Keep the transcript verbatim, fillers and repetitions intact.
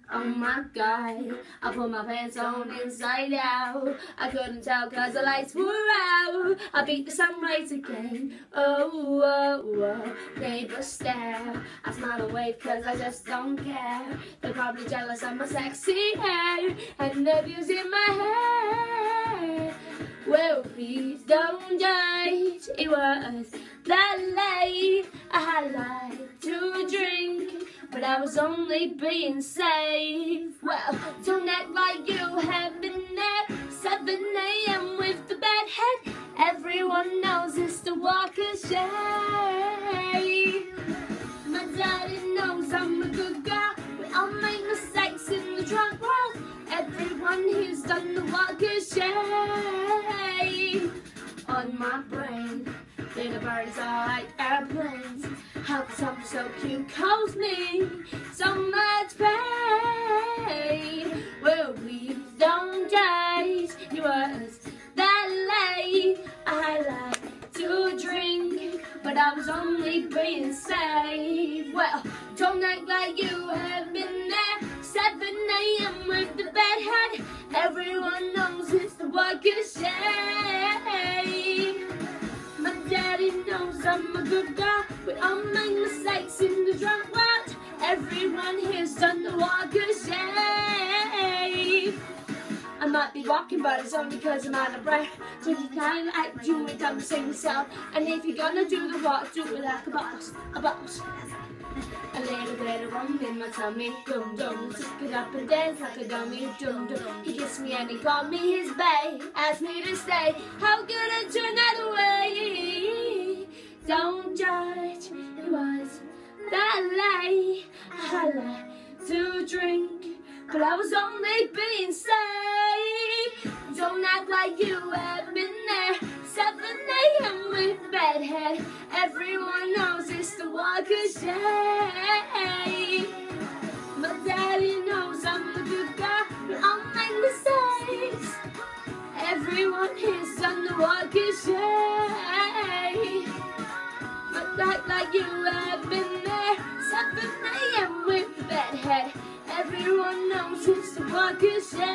Oh my God, I put my pants on inside out. I couldn't tell cause the lights were out. I beat the sunrise again. Oh, oh, oh, neighbors stare. I smile and wave cause I just don't care. They're probably jealous of my sexy hair and the views in my hair. Well, please don't judge. It was that late. I had like to drink, but I was only being safe. Well, don't act like you have been there. seven A M with the bad head. Everyone knows it's the Walkashame. My daddy knows I'm a good girl. We all make mistakes in the drunk world. Everyone here's done the Walkashame. On my brain, little birds are like airplanes. How can something so cute cause me so much pain? Well, please don't judge. It was that late. I like to drink, but I was only being safe. Well, don't act like you have been there. seven A M with the bad head. Everyone knows it's the Walkashame. My daddy knows I'm a good girl. We all make mistakes in the drunk world. Everyone here's done the Walkashame. I might be walking, but it's only cause I'm out of breath. So you kind of act, you ain't done the same yourself. And if you're gonna do the walk, do it like a boss, a boss. A little bit of rum in my tummy, dum dum. Took it up and dance like a dummy, dum dum. He kissed me and he called me his bae, asked me to stay. How could I turn that away? Don't judge, it was that late. I like to drink, but I was only being safe. Don't act like you have been there. seven A M with bad head. Everyone knows it's the Walkashame. My daddy knows I'm a good girl. We all make mistakes. Everyone here's done the Walkashame. But act like you have been there. seven A M with bad head. Everyone knows it's the Walkashame.